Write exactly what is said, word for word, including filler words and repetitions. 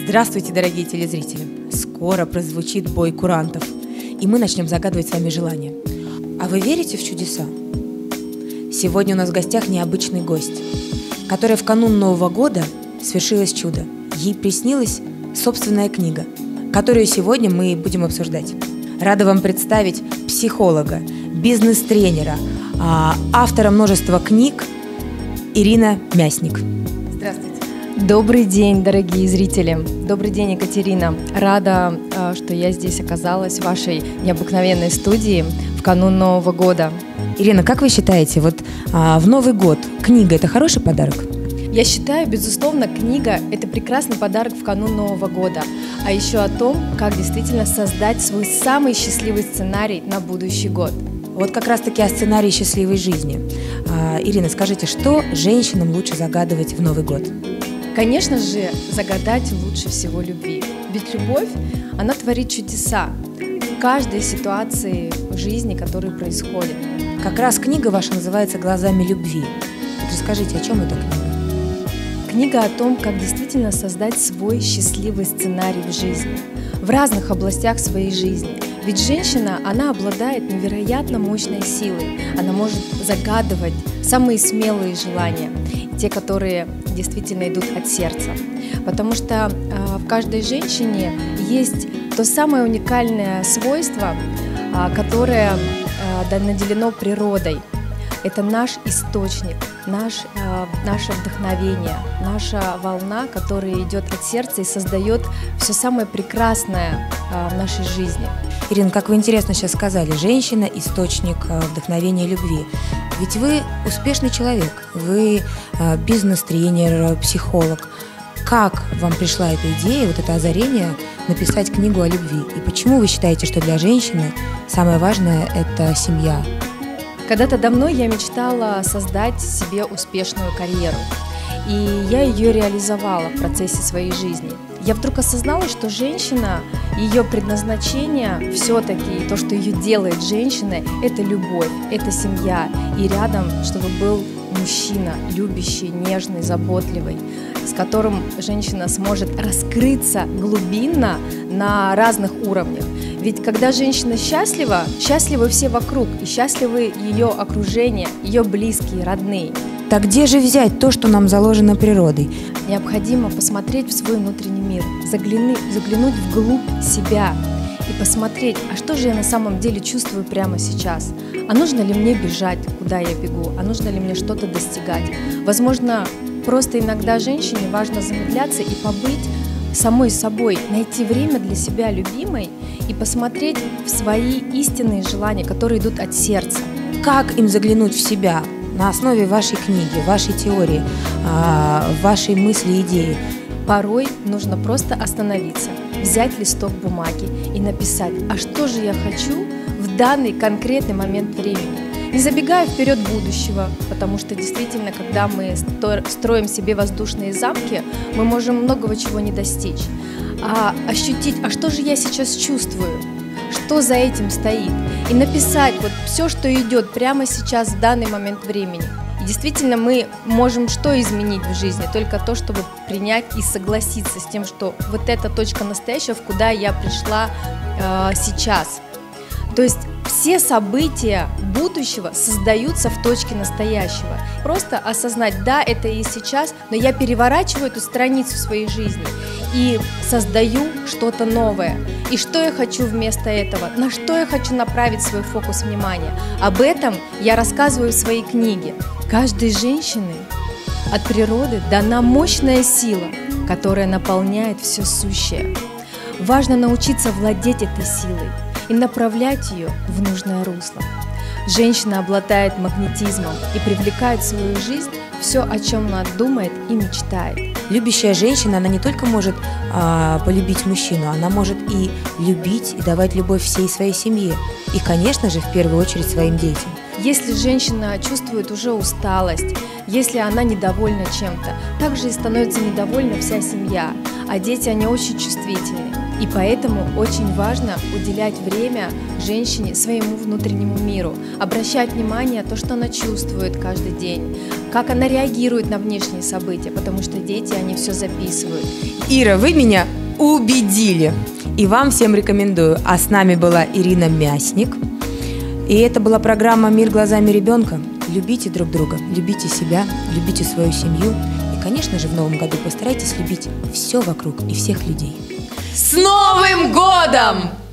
Здравствуйте, дорогие телезрители! Скоро прозвучит бой курантов, и мы начнем загадывать с вами желания. А вы верите в чудеса? Сегодня у нас в гостях необычный гость, которая в канун Нового года свершилось чудо. Ей приснилась собственная книга, которую сегодня мы будем обсуждать. Рада вам представить психолога, бизнес-тренера, автора множества книг Ирина Мясник. Здравствуйте. Добрый день, дорогие зрители. Добрый день, Екатерина. Рада, что я здесь оказалась в вашей необыкновенной студии в канун Нового года. Ирина, как вы считаете, вот а, в Новый год книга – это хороший подарок? Я считаю, безусловно, книга – это прекрасный подарок в канун Нового года. А еще о том, как действительно создать свой самый счастливый сценарий на будущий год. Вот как раз-таки о сценарии счастливой жизни. А, Ирина, скажите, что женщинам лучше загадывать в Новый год? Конечно же, загадать лучше всего любви. Ведь любовь, она творит чудеса в каждой ситуации в жизни, которая происходит. Как раз книга ваша называется «Глазами любви». Вот расскажите, о чем эта книга? Книга о том, как действительно создать свой счастливый сценарий в жизни, в разных областях своей жизни. Ведь женщина, она обладает невероятно мощной силой. Она может загадывать самые смелые желания, те, которые действительно идут от сердца. Потому что э, в каждой женщине есть то самое уникальное свойство, э, которое э, наделено природой. Это наш источник, наш, э, наше вдохновение, наша волна, которая идет от сердца и создает все самое прекрасное э, в нашей жизни. Ирина, как вы интересно сейчас сказали, женщина – источник э, вдохновения и любви. Ведь вы успешный человек, вы э, бизнес-тренер, психолог. Как вам пришла эта идея, вот это озарение написать книгу о любви? И почему вы считаете, что для женщины самое важное – это семья? Когда-то давно я мечтала создать себе успешную карьеру, и я ее реализовала в процессе своей жизни. Я вдруг осознала, что женщина, ее предназначение, все-таки то, что ее делает женщиной, это любовь, это семья, и рядом, чтобы был мужчина, любящий, нежный, заботливый, с которым женщина сможет раскрыться глубинно на разных уровнях. Ведь когда женщина счастлива, счастливы все вокруг, и счастливы ее окружение, ее близкие, родные. Так где же взять то, что нам заложено природой? Необходимо посмотреть в свой внутренний мир, заглянуть, заглянуть вглубь себя и посмотреть, а что же я на самом деле чувствую прямо сейчас? А нужно ли мне бежать, куда я бегу? А нужно ли мне что-то достигать? Возможно, просто иногда женщине важно замедляться и побыть самой собой, найти время для себя любимой и посмотреть в свои истинные желания, которые идут от сердца. Как им заглянуть в себя на основе вашей книги, вашей теории, вашей мысли и идеи? Порой нужно просто остановиться, взять листок бумаги и написать, а что же я хочу в данный конкретный момент времени. Не забегая вперед будущего, потому что действительно, когда мы строим себе воздушные замки, мы можем многого чего не достичь. А ощутить, а что же я сейчас чувствую, что за этим стоит, и написать вот все, что идет прямо сейчас в данный момент времени. И действительно, мы можем что изменить в жизни? Только то, чтобы принять и согласиться с тем, что вот эта точка настоящего, в куда я пришла э, сейчас. То есть все события будущего создаются в точке настоящего. Просто осознать, да, это и сейчас, но я переворачиваю эту страницу в своей жизни и создаю что-то новое. И что я хочу вместо этого? На что я хочу направить свой фокус внимания? Об этом я рассказываю в своей книге. Каждой женщине от природы дана мощная сила, которая наполняет все сущее. Важно научиться владеть этой силой и направлять ее в нужное русло. Женщина обладает магнетизмом и привлекает в свою жизнь все, о чем она думает и мечтает. Любящая женщина, она не только может а, полюбить мужчину, она может и любить, и давать любовь всей своей семье. И, конечно же, в первую очередь своим детям. Если женщина чувствует уже усталость, если она недовольна чем-то, также и становится недовольна вся семья, а дети, они очень чувствительны. И поэтому очень важно уделять время женщине, своему внутреннему миру, обращать внимание на то, что она чувствует каждый день, как она реагирует на внешние события, потому что дети, они все записывают. Ира, вы меня убедили. И вам всем рекомендую. А с нами была Ирина Мясник. И это была программа «Мир глазами ребенка». Любите друг друга, любите себя, любите свою семью. И, конечно же, в новом году постарайтесь любить все вокруг и всех людей. С Новым годом!